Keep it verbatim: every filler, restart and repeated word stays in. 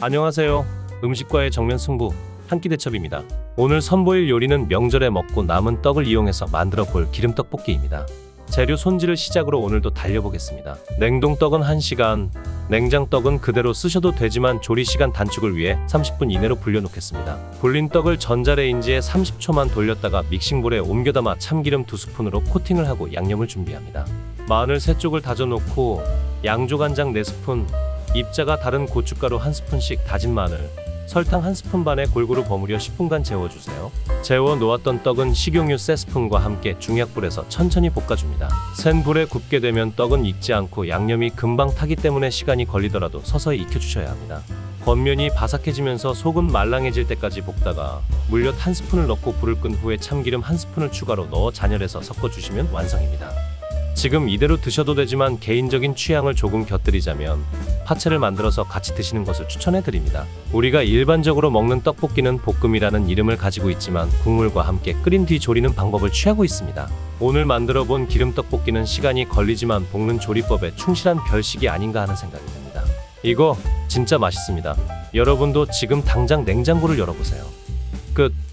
안녕하세요. 음식과의 정면 승부 한 끼 대첩입니다. 오늘 선보일 요리는 명절에 먹고 남은 떡을 이용해서 만들어 볼 기름떡볶이입니다. 재료 손질을 시작으로 오늘도 달려보겠습니다. 냉동떡은 한 시간, 냉장떡은 그대로 쓰셔도 되지만 조리시간 단축을 위해 삼십 분 이내로 불려놓겠습니다. 불린 떡을 전자레인지에 삼십 초만 돌렸다가 믹싱볼에 옮겨 담아 참기름 두 스푼으로 코팅을 하고 양념을 준비합니다. 마늘 세 쪽을 다져놓고 양조간장 네 스푼, 입자가 다른 고춧가루 한 스푼씩 다진 마늘, 설탕 한 스푼 반에 골고루 버무려 십 분간 재워주세요. 재워 놓았던 떡은 식용유 세 스푼과 함께 중약불에서 천천히 볶아줍니다. 센 불에 굽게 되면 떡은 익지 않고 양념이 금방 타기 때문에 시간이 걸리더라도 서서히 익혀주셔야 합니다. 겉면이 바삭해지면서 속은 말랑해질 때까지 볶다가 물엿 한 스푼을 넣고 불을 끈 후에 참기름 한 스푼을 추가로 넣어 잔열해서 섞어주시면 완성입니다. 지금 이대로 드셔도 되지만 개인적인 취향을 조금 곁들이자면 파채를 만들어서 같이 드시는 것을 추천해드립니다. 우리가 일반적으로 먹는 떡볶이는 볶음이라는 이름을 가지고 있지만 국물과 함께 끓인 뒤 조리는 방법을 취하고 있습니다. 오늘 만들어 본 기름떡볶이는 시간이 걸리지만 볶는 조리법에 충실한 별식이 아닌가 하는 생각이 듭니다. 이거 진짜 맛있습니다. 여러분도 지금 당장 냉장고를 열어보세요. 끝.